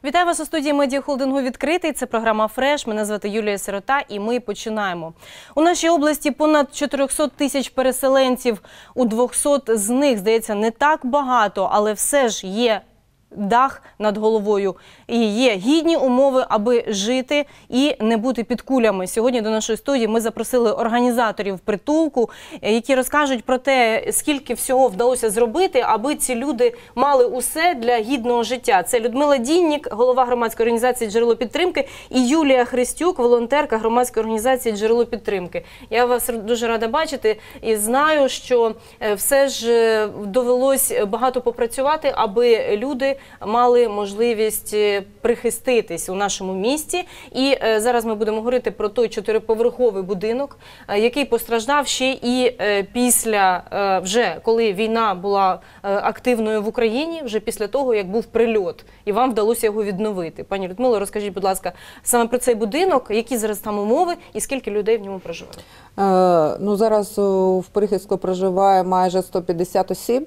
Вітаю вас у студії медіахолдингу «Відкритий». Це програма «Фреш». Мене звати Юлія Сирота і ми починаємо. У нашій області понад 400 тисяч переселенців. У 200 з них, здається, не так багато, але все ж є дах над головою. І є гідні умови, аби жити і не бути під кулями. Сьогодні до нашої студії ми запросили організаторів притулку, які розкажуть про те, скільки всього вдалося зробити, аби ці люди мали усе для гідного життя. Це Людмила Діннік, голова громадської організації «Джерело підтримки», і Юлія Христюк, волонтерка громадської організації «Джерело підтримки». Я вас дуже рада бачити і знаю, що все ж довелось багато попрацювати, аби люди мали можливість прихиститись у нашому місті. І зараз ми будемо говорити про той 4-поверховий будинок, який постраждав ще і після, вже коли війна була активною в Україні, вже після того, як був прильот, і вам вдалося його відновити. Пані Людмило, розкажіть, будь ласка, саме про цей будинок, які зараз там умови і скільки людей в ньому проживає? Ну, зараз в прихистку проживає майже 150 осіб.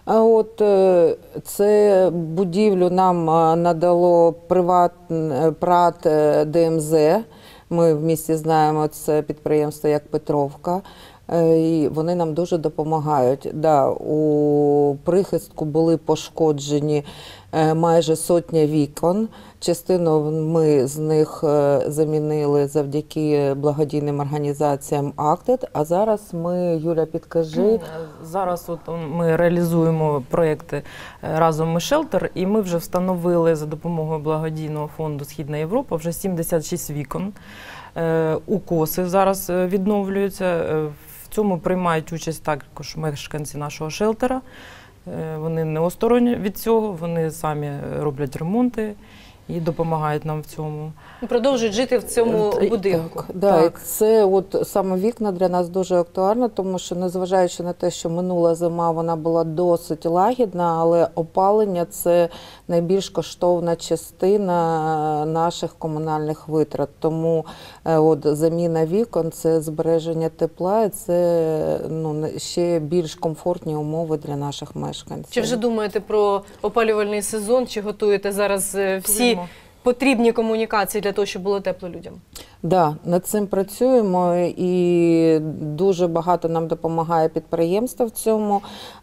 Це будівлю нам надало ПрАТ ДМЗ. Ми в місті знаємо це підприємство як Петровка. І вони нам дуже допомагають. Да, у прихистку були пошкоджені майже 100 вікон. Частину ми з них замінили завдяки благодійним організаціям «Актед». А зараз ми, Юля, підкажи. Зараз ми реалізуємо проєкти «Разом ми шелтер», і ми вже встановили за допомогою благодійного фонду «Східна Європа» вже 76 вікон. Укоси зараз відновлюються. В цьому приймають участь також мешканці нашого шелтера. Вони не осторонь від цього, вони самі роблять ремонти і допомагають нам в цьому. Продовжують жити в цьому будинку. Так. Це от саме вікна для нас дуже актуально, тому що, незважаючи на те, що минула зима, вона була досить лагідна, але опалення – це найбільш коштовна частина наших комунальних витрат. Тому от заміна вікон – це збереження тепла, і це ще більш комфортні умови для наших мешканців. Чи вже думаєте про опалювальний сезон, чи готуєте зараз всі потрібні комунікації для того, щоб було тепло людям? Так, над цим працюємо, і дуже багато нам допомагає підприємство в цьому.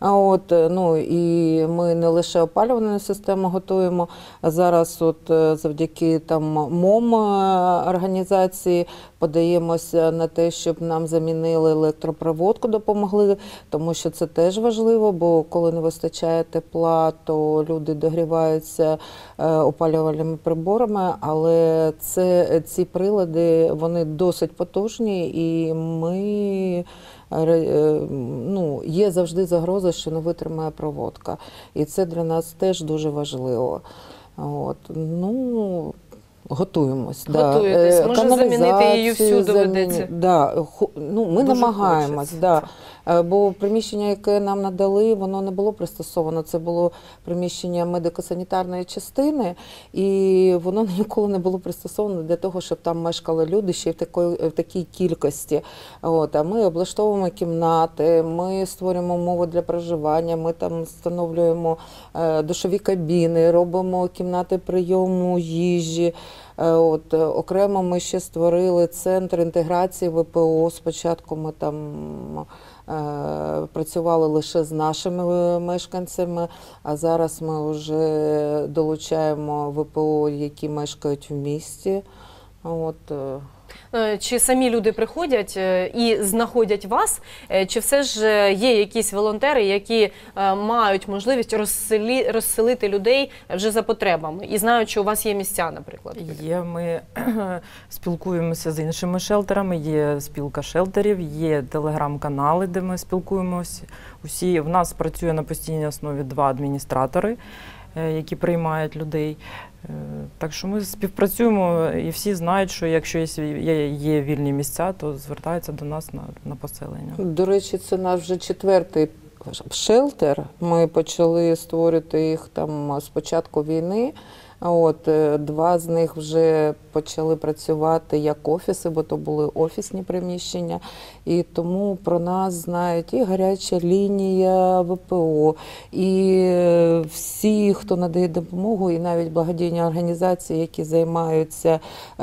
І ми не лише опалювальну систему готуємо, а зараз завдяки МОМ організації подаємося на те, щоб нам замінили електропроводку, допомогли, тому що це теж важливо, бо коли не вистачає тепла, то люди догріваються опалювальними приборами, але ці прилади, вони досить потужні, і є завжди загроза, що не витримає проводка. І це для нас теж дуже важливо. Готуємось. Готуєтесь. Може, замінити її всю доведеться? Ми намагаємось. Бо приміщення, яке нам надали, воно не було пристосовано. Це було приміщення медико-санітарної частини, і воно ніколи не було пристосовано для того, щоб там мешкали люди ще в такій кількості. А ми облаштовуємо кімнати, ми створюємо умови для проживання, ми там встановлюємо душові кабіни, робимо кімнати прийому їжі. Окремо ми ще створили центр інтеграції ВПО. Спочатку ми там працювали лише з нашими мешканцями, а зараз ми вже долучаємо ВПО, які мешкають в місті. Чи самі люди приходять і знаходять вас, чи все ж є якісь волонтери, які мають можливість розселити людей вже за потребами і знають, що у вас є місця, наприклад? Є, ми спілкуємося з іншими шелтерами, є спілка шелтерів, є телеграм-канали, де ми спілкуємося. В нас працює на постійній основі 2 адміністратори, які приймають людей. Так що ми співпрацюємо, і всі знають, що якщо є вільні місця, то звертаються до нас на поселення. До речі, це наш вже 4-й шелтер. Ми почали створювати їх з початку війни. От, 2 з них вже почали працювати як офіси, бо то були офісні приміщення. І тому про нас знають і гаряча лінія ВПО, і всі, хто надає допомогу, і навіть благодійні організації, які займаються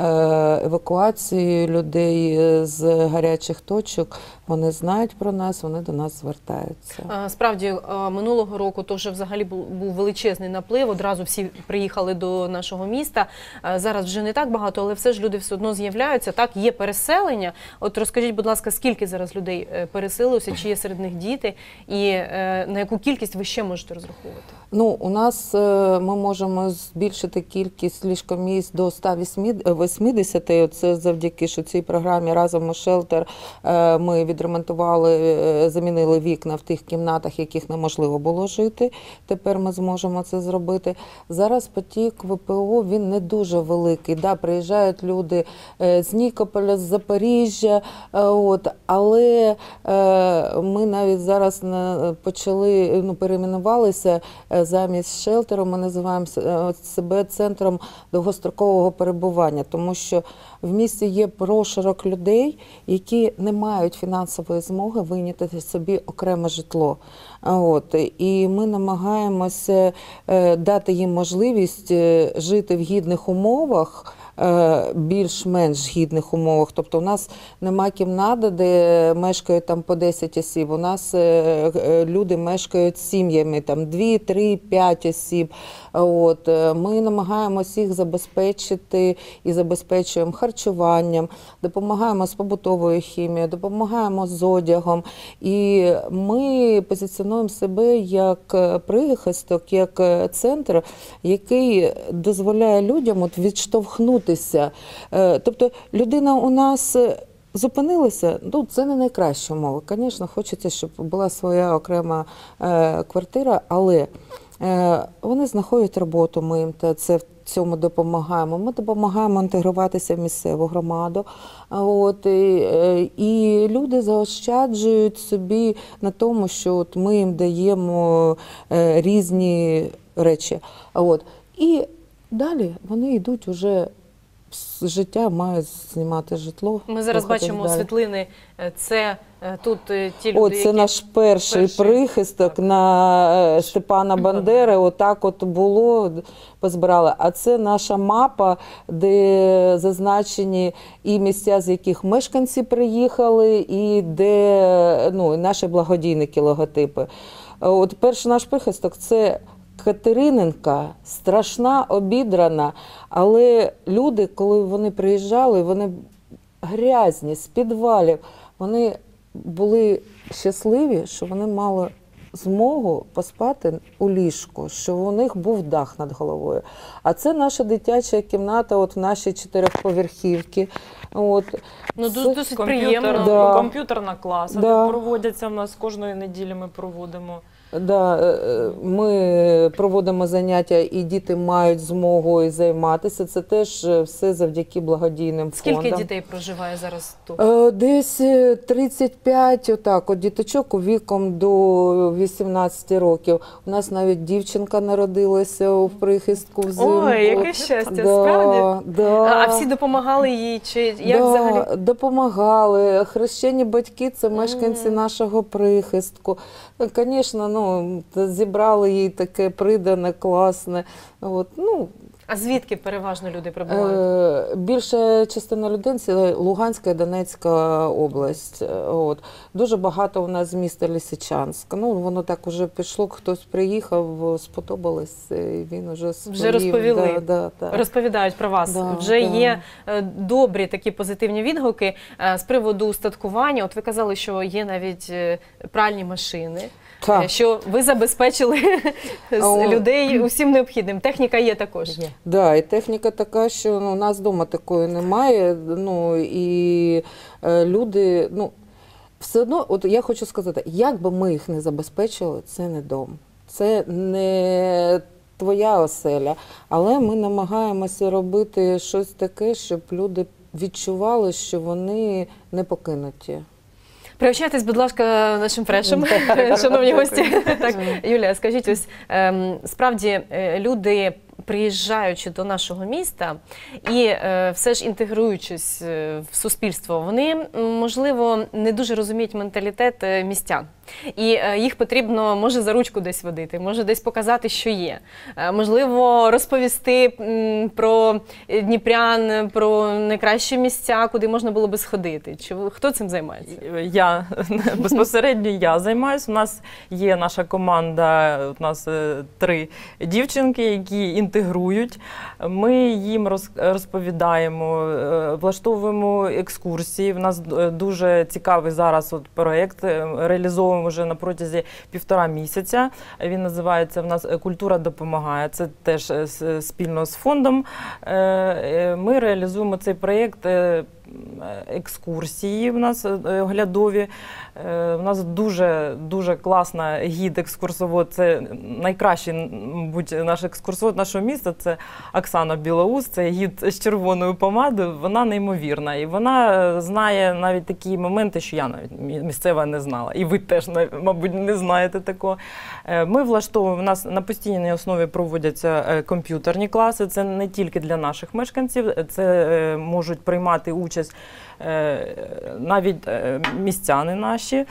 евакуацією людей з гарячих точок, вони знають про нас, вони до нас звертаються. Справді, минулого року то вже взагалі був величезний наплив, одразу всі приїхали до нашого міста. Зараз вже не так багато, але все ж люди все одно з'являються. Так, є переселення. От розкажіть, будь ласка, скільки зараз людей переселилося, чи є серед них діти, і на яку кількість ви ще можете розраховувати? Ну, у нас ми можемо збільшити кількість ліжкомісць до 180. Це завдяки, що цій програмі «Разом ми шелтер» ми відремонтували, замінили вікна в тих кімнатах, в яких неможливо було жити. Тепер ми зможемо це зробити. Зараз потік ВПО, він не дуже великий. Да, приїжджають люди з Нікополя, з Запоріжжя, але ми навіть зараз почали, перейменувалися, замість шелтеру ми називаємо себе центром довгострокового перебування, тому що в місті є прошарок людей, які не мають фінансової змоги вийняти собі окреме житло. І ми намагаємося дати їм можливість жити в гідних умовах, більш-менш гідних умовах. Тобто у нас нема кімнати, де мешкають там по 10 осіб. У нас люди мешкають сім'ями, там 2, 3, 5 осіб. Ми намагаємося їх забезпечити і забезпечуємо харчуванням, допомагаємо з побутовою хімією, допомагаємо з одягом. І ми позиціонуємо себе як прихисток, як центр, який дозволяє людям відштовхнутися. Тобто людина у нас зупинилася, це не найкращі умови. Звісно, хочеться, щоб була своя окрема квартира, але вони знаходять роботу, ми їм в цьому допомагаємо. Ми допомагаємо інтегруватися в місцеву громаду. І люди заощаджують собі на тому, що ми їм даємо різні речі. І далі вони йдуть уже з життя, мають знімати житло. Ми зараз бачимо світлини. Це тут ті люди, це наш перший прихисток на Степана Бандери. Отак було, позбирали. А це наша мапа, де зазначені і місця, з яких мешканці приїхали, і де наші благодійники, логотипи. Перший наш прихисток – це Катерининка, страшна, обідрана, але люди, коли вони приїжджали, вони грязні, з підвалів, вони були щасливі, що вони мали змогу поспати у ліжку, що у них був дах над головою. А це наша дитяча кімната, в нашій 4-поверхівці. Досить приємно. Комп'ютерна класа, де проводяться в нас, кожної неділі ми проводимо. Ми проводимо заняття, і діти мають змогу і займатися. Це теж все завдяки благодійним фондам. Скільки дітей проживає зараз тут? Десь 35 діточок віком до 18 років. У нас навіть дівчинка народилася в прихистку взимку. Ой, яке щастя, справді? А всі допомагали їй? Чи як взагалі? Допомагали. Хрещені батьки – це мешканці нашого прихистку. Звісно, зібрали їй таке придане, класне. А звідки переважно люди прибувають? Більша частина людей – це Луганська і Донецька область. Дуже багато у нас з міста Лисичанськ. Воно так уже пішло, хтось приїхав, сподобалось, і він уже розповіли. Розповідають про вас. Вже є добрі такі позитивні відгуки з приводу устаткування. Ви казали, що є навіть пральні машини. Що ви забезпечили людей усім необхідним. Техніка є також. І техніка така, що у нас вдома такої немає. І люди, все одно, я хочу сказати, як би ми їх не забезпечили, це не дом. Це не твоя оселя. Але ми намагаємося робити щось таке, щоб люди відчували, що вони не покинуті. Пригощайтесь, будь ласка, нашим фрешем, шановні гості. Юлія, скажіть, справді люди приїжджаючи до нашого міста і все ж інтегруючись в суспільство, вони, можливо, не дуже розуміють менталітет містян. І їх потрібно, може, за ручку десь водити, може десь показати, що є. Можливо, розповісти про дніпрян, про найкращі місця, куди можна було би сходити. Хто цим займається? Безпосередньо я займаюся. У нас є наша команда, у нас 3 дівчинки, які інтегрують. Ми їм розповідаємо, влаштовуємо екскурсії. У нас дуже цікавий зараз проєкт, реалізовуємо вже на протязі 1,5 місяця. Він називається в нас «Культура допомагає». Це теж спільно з фондом. Ми реалізуємо цей проєкт. Екскурсії в нас оглядові. У нас дуже класна гід-екскурсовод. Це найкращий, мабуть, наш екскурсовод нашого міста. Це Оксана Білоус, це гід з червоною помадою. Вона неймовірна. І вона знає навіть такі моменти, що я навіть місцева не знала. І ви теж, мабуть, не знаєте такого. Ми влаштовуємо, у нас на постійній основі проводяться комп'ютерні класи. Це не тільки для наших мешканців, це можуть приймати участь навіть містяни наші.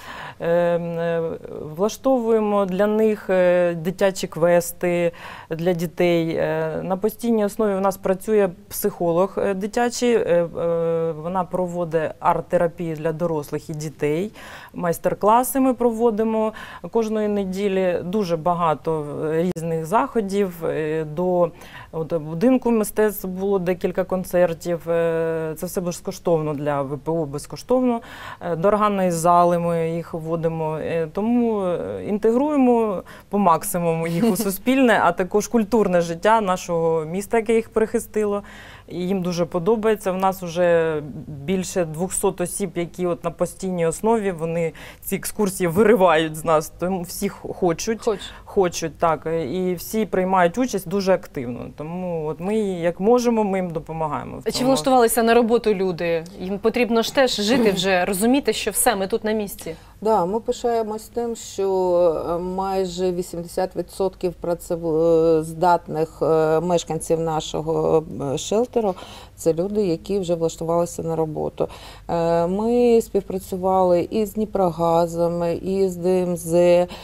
Влаштовуємо для них дитячі квести для дітей. На постійній основі у нас працює психолог дитячий. Вона проводить арт-терапію для дорослих і дітей. Майстер-класи ми проводимо кожної неділі. Дуже багато різних заходів. До будинку мистецтв було декілька концертів. Це все безкоштовно для ВПО, безкоштовно. До органної зали ми їх вводимо. Тому інтегруємо по максимуму їх у суспільне, а також культурне життя нашого міста, яке їх прихистило. І їм дуже подобається. У нас вже більше 200 осіб, які на постійній основі, вони ці екскурсії виривають з нас. Тому всі хочуть, так. І всі приймають участь дуже активно. Тому ми, як можемо, ми їм допомагаємо. Чи влаштувалися на роботу люди? Їм потрібно ж теж жити вже, розуміти, що все, ми тут на місці. Да, ми пишаємось тим, що майже 80% працездатних мешканців нашого шелтеру – це люди, які вже влаштувалися на роботу. Ми співпрацювали і з Дніпрогазом, і з ДМЗ,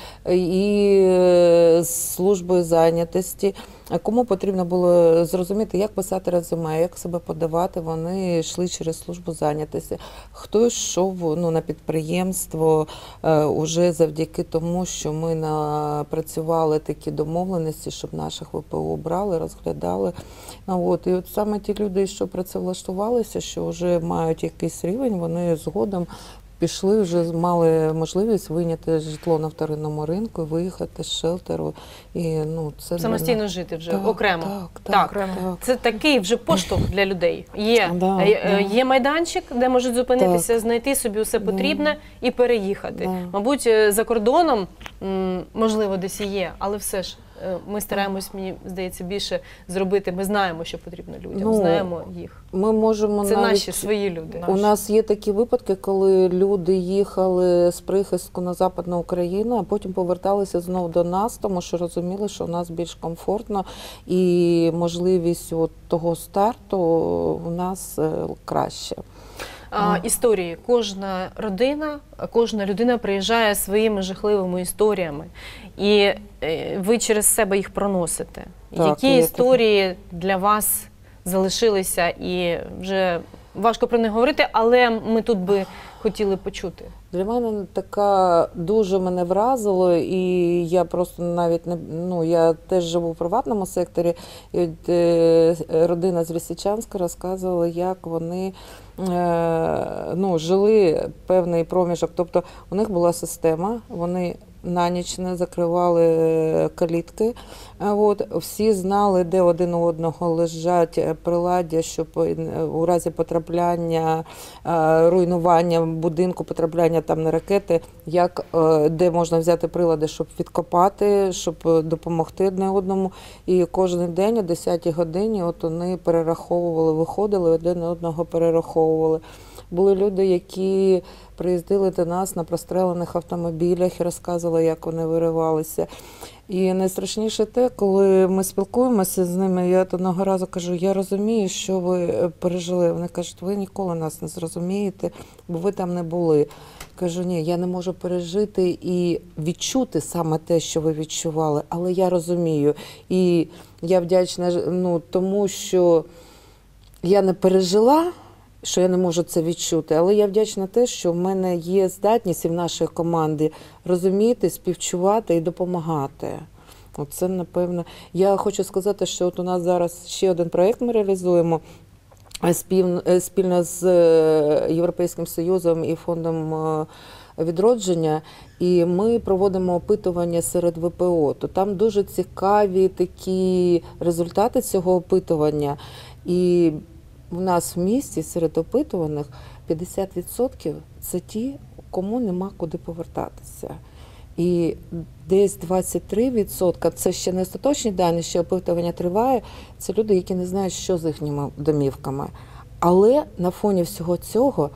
і з службою зайнятості. Кому потрібно було зрозуміти, як писати резюме, як себе подавати, вони йшли через службу зайнятості. Хтось йшов на підприємство уже завдяки тому, що ми напрацювали такі домовленості, щоб наших ВПО брали, розглядали. І от саме ті люди, що працевлаштувалися, що вже мають якийсь рівень, вони згодом пішли, вже мали можливість вийняти житло на вторинному ринку, виїхати з шелтеру. І, це самостійно жити вже окремо. Так. Це такий вже поштовх для людей. Є майданчик, де можуть зупинитися, знайти собі усе потрібне і переїхати. Мабуть, за кордоном, можливо, десь і є, але все ж ми стараємось, мені здається, більше зробити. Ми знаємо, що потрібно людям, знаємо їх. Ми можемо це наші свої люди. У нас є такі випадки, коли люди їхали з прихистку на Западну Україну, а потім поверталися знову до нас, тому що розуміли, що у нас більш комфортно і можливість того старту у нас краще. Історії. Кожна людина приїжджає своїми жахливими історіями. І ви через себе їх проносите. Які історії для вас залишилися і вже важко про них говорити, але ми тут би хотіли почути? Для мене така дуже мене вразило, і я просто навіть я теж живу в приватному секторі, і родина з Лисичанська розказувала, як вони жили певний проміжок. Тобто у них була система, вони на ніч не закривали калітки. Всі знали, де один у одного лежать приладдя, щоб у разі потрапляння, руйнування будинку, потрапляння там на ракети, де можна взяти прилади, щоб відкопати, щоб допомогти одне одному. І кожен день о 10-й годині вони перераховували, виходили, один одного перераховували. Були люди, які приїздили до нас на прострелених автомобілях і розказували, як вони виривалися. І найстрашніше те, коли ми спілкуємося з ними, я одного разу кажу, я розумію, що ви пережили. Вони кажуть, ви ніколи нас не зрозумієте, бо ви там не були. Кажу, ні, я не можу пережити і відчути саме те, що ви відчували, але я розумію. І я вдячна тому, що я не пережила, що я не можу це відчути, але я вдячна те, що в мене є здатність і в нашій команді розуміти, співчувати і допомагати. Оце, напевно. Я хочу сказати, що от у нас зараз ще один проєкт ми реалізуємо спільно з Європейським Союзом і Фондом відродження, і ми проводимо опитування серед ВПО. То там дуже цікаві такі результати цього опитування. І у нас в місті серед опитуваних 50% це ті, кому нема куди повертатися. І десь 23%, це ще не остаточні дані, ще опитування триває, це люди, які не знають, що з їхніми домівками. Але на фоні всього цього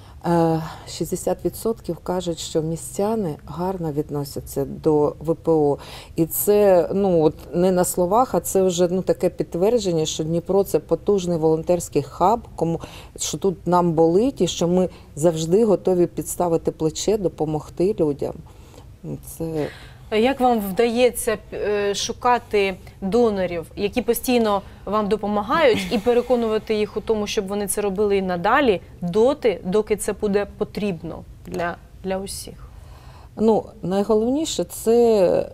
60% кажуть, що містяни гарно відносяться до ВПО. І це не на словах, а це вже таке підтвердження, що Дніпро – це потужний волонтерський хаб, що тут нам болить і що ми завжди готові підставити плече, допомогти людям. Це... Як вам вдається шукати донорів, які постійно вам допомагають, і переконувати їх у тому, щоб вони це робили і надалі, доки це буде потрібно для усіх? Найголовніше – це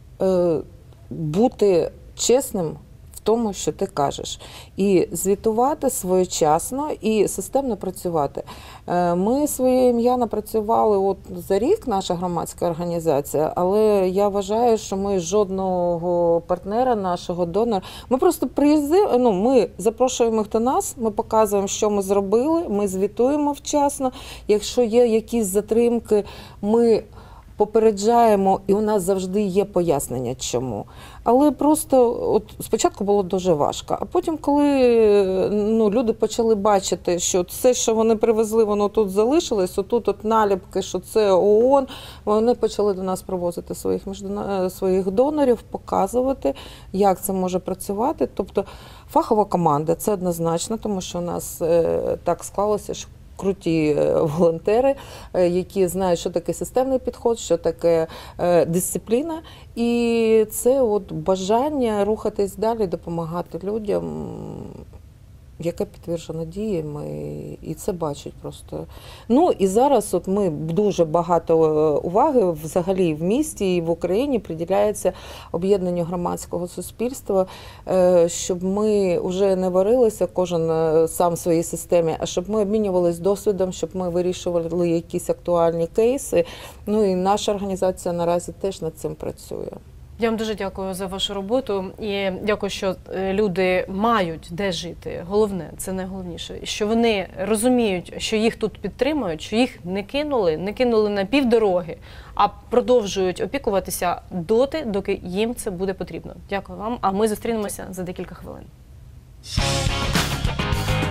бути чесним в тому, що ти кажеш. І звітувати своєчасно і системно працювати. Ми своє ім'я напрацювали за рік, наша громадська організація, але я вважаю, що ми жодного партнера, нашого донора, ми просто приїздимо, ми запрошуємо їх до нас, ми показуємо, що ми зробили, ми звітуємо вчасно. Якщо є якісь затримки, ми попереджаємо, і у нас завжди є пояснення, чому. Але просто спочатку було дуже важко. А потім, коли люди почали бачити, що все, що вони привезли, воно тут залишилось, отут наліпки, що це ООН, вони почали до нас привозити своїх донорів, показувати, як це може працювати. Тобто фахова команда, це однозначно, тому що у нас так склалося, що круті волонтери, які знають, що таке системний підхід, що таке дисципліна. І це бажання рухатись далі, допомагати людям, яке підтверджено діями, і це бачать просто. І зараз ми дуже багато уваги взагалі в місті і в Україні приділяється об'єднанню громадського суспільства, щоб ми вже не варилися кожен сам в своїй системі, а щоб ми обмінювалися досвідом, щоб ми вирішували якісь актуальні кейси. І наша організація наразі теж над цим працює. Я вам дуже дякую за вашу роботу і дякую, що люди мають де жити. Головне, це найголовніше, що вони розуміють, що їх тут підтримують, що їх не кинули на півдороги, а продовжують опікуватися доки їм це буде потрібно. Дякую вам, а ми зустрінемося за декілька хвилин.